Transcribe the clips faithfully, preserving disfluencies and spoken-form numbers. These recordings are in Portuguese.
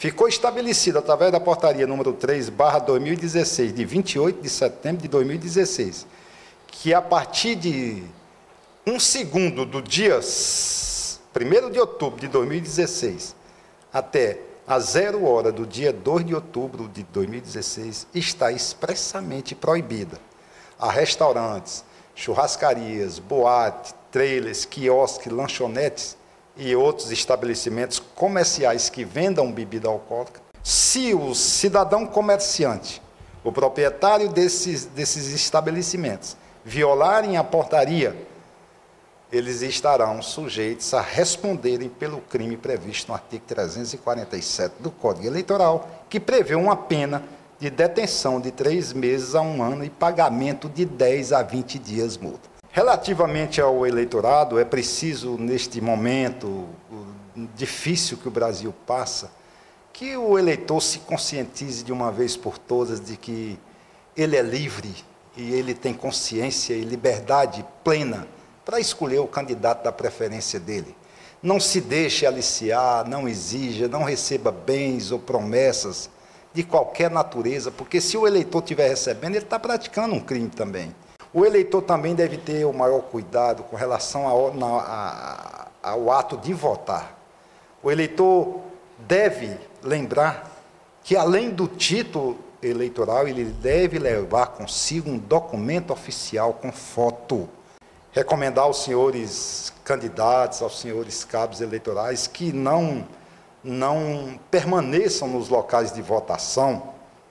ficou estabelecido através da portaria número três barra dois mil e dezesseis, de vinte e oito de setembro de dois mil e dezesseis, que a partir de um segundo do dia primeiro de outubro de dois mil e dezesseis até a zero hora do dia dois de outubro de dois mil e dezesseis, está expressamente proibida a restaurantes, churrascarias, boates, trailers, quiosques, lanchonetes e outros estabelecimentos comerciais que vendam bebida alcoólica. Se o cidadão comerciante, o proprietário desses, desses estabelecimentos, violarem a portaria, eles estarão sujeitos a responderem pelo crime previsto no artigo trezentos e quarenta e sete do Código Eleitoral, que prevê uma pena de detenção de três meses a um ano e pagamento de dez a vinte dias multa. Relativamente ao eleitorado, é preciso, neste momento difícil que o Brasil passa, que o eleitor se conscientize de uma vez por todas de que ele é livre e ele tem consciência e liberdade plena para escolher o candidato da preferência dele. Não se deixe aliciar, não exija, não receba bens ou promessas de qualquer natureza, porque se o eleitor estiver recebendo, ele está praticando um crime também. O eleitor também deve ter o maior cuidado com relação ao, na, a, ao ato de votar. O eleitor deve lembrar que, além do título eleitoral, ele deve levar consigo um documento oficial com foto. Recomendar aos senhores candidatos, aos senhores cabos eleitorais, que não, não permaneçam nos locais de votação,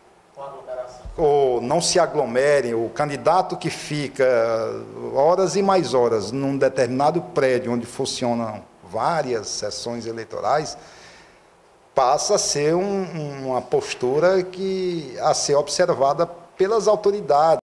ou não se aglomerem. O candidato que fica horas e mais horas num determinado prédio onde funcionam várias sessões eleitorais, passa a ser um, uma postura que, a ser observada pelas autoridades.